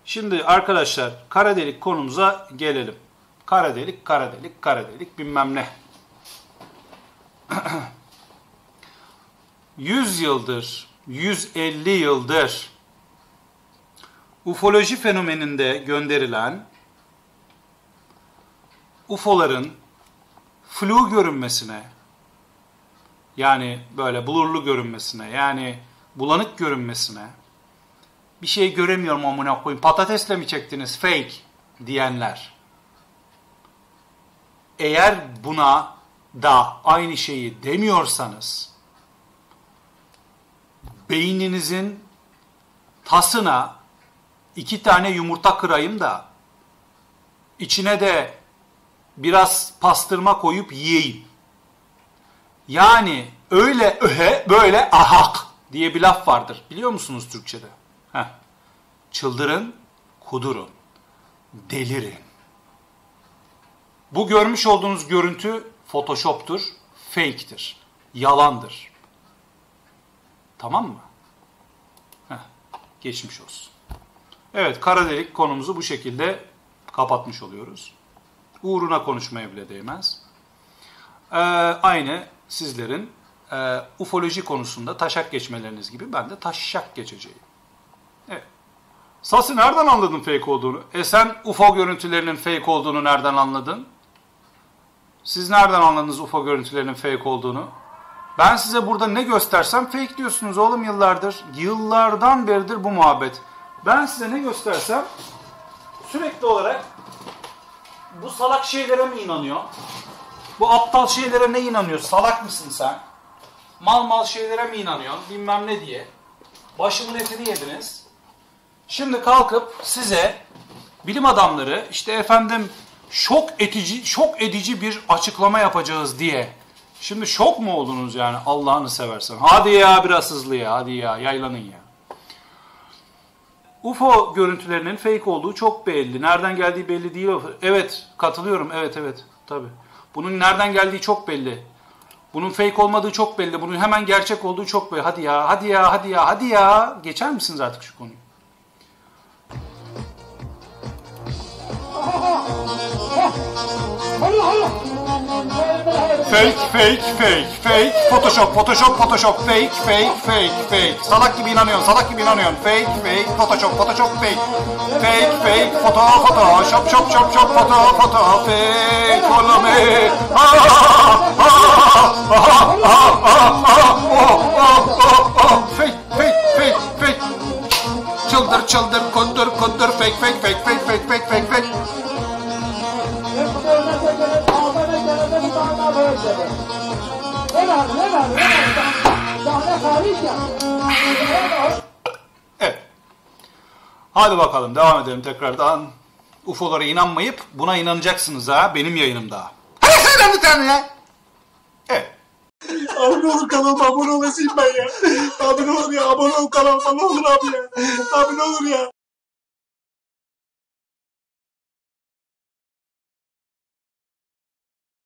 Şimdi arkadaşlar kara delik konumuza gelelim. Kara delik, kara delik, kara delik bilmem ne. 100 yıldır, 150 yıldır ufoloji fenomeninde gönderilen UFO'ların flu görünmesine, yani böyle blurlu görünmesine, yani bulanık görünmesine, bir şey göremiyorum amına koyayım, patatesle mi çektiniz fake diyenler, eğer buna da aynı şeyi demiyorsanız, beyninizin tasına 2 tane yumurta kırayım da içine de biraz pastırma koyup yiyeyim. Yani öyle öhe böyle ahak diye bir laf vardır. Biliyor musunuz Türkçe'de? Çıldırın, kudurun, delirin. Bu görmüş olduğunuz görüntü Photoshop'tur, fake'tir, yalandır. Tamam mı? Geçmiş olsun. Evet, kara delik konumuzu bu şekilde kapatmış oluyoruz. Uğruna konuşmaya bile değmez. Aynı sizlerin ufoloji konusunda taşak geçmeleriniz gibi ben de taşak geçeceğim. Evet. Sasi nereden anladın fake olduğunu? Sen UFO görüntülerinin fake olduğunu nereden anladın? Siz nereden anladınız UFO görüntülerinin fake olduğunu? Ben size burada ne göstersem fake diyorsunuz oğlum yıllardır. Yıllardan beridir bu muhabbet. Ben size ne göstersem sürekli olarak bu salak şeylere mi inanıyor? Bu aptal şeylere ne inanıyor? Salak mısın sen? Mal şeylere mi inanıyorsun? Bilmem ne diye. Başımın etini yediniz. Şimdi kalkıp size bilim adamları işte efendim şok edici bir açıklama yapacağız diye. Şimdi şok mu oldunuz yani Allah'ını seversen? Hadi ya biraz hızlı ya, hadi ya yaylanın ya. UFO görüntülerinin fake olduğu çok belli. Nereden geldiği belli değil. Evet, katılıyorum. Evet, tabii. Bunun nereden geldiği çok belli. Bunun fake olmadığı çok belli. Bunun hemen gerçek olduğu çok belli. Hadi ya. Geçer misiniz artık şu konuyu? Fake. Photoshop, fake. Salak gibi inanıyorsun. Fake, Photoshop, fake. Fake, Photoshop, foto, fake, follow me. Fake. Çıldır, kundur, fake. Evet. Hadi bakalım devam edelim tekrardan. UFO'lara inanmayıp buna inanacaksınız ha benim yayınımda. Hadi söyle bir tane ya. Evet. Abi ne olur kanalıma abone olasın ben ya. Abi ne olur ya abone ol kanalıma ne olur abi ya. Abi ne olur ya.